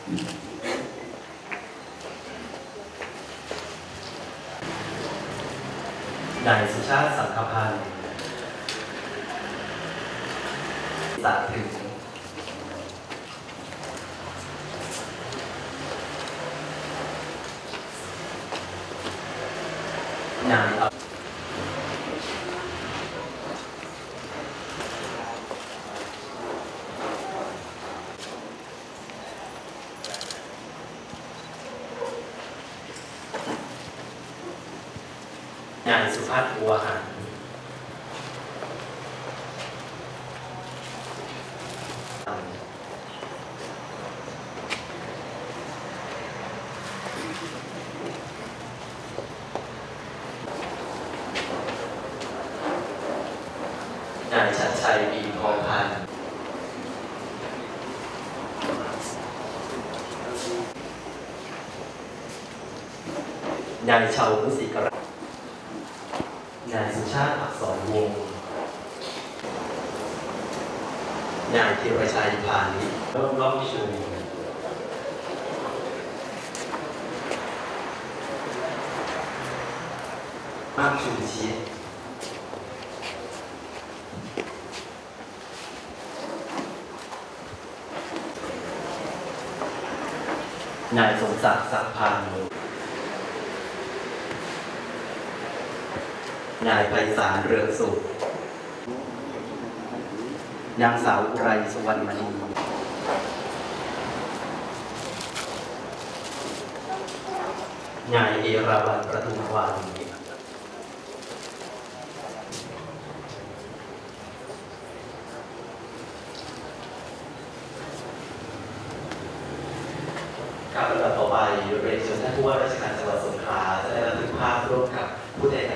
นายสุชาติสังฆพันธ์ตัดถึงนายนายสุภาพบัวหันนายชัดชัยปีทองพันธ์นายชาวมุสิกระนายสุชาติอักษรวงศ์นายธีรชัยพานิชรอบชูมากชูชิดนายสมศักดิ์สักพันธ์นายไพศาลเรืองสุขนางสาวอุไรสุวรรณมณีนายเอราวัณประทุมวันการปฏิบัติต่อไปเรียนเชิญท่านผู้ว่าราชการจังหวัดสงขลาจะได้บันทึกภาพร่วมกับผู้แทน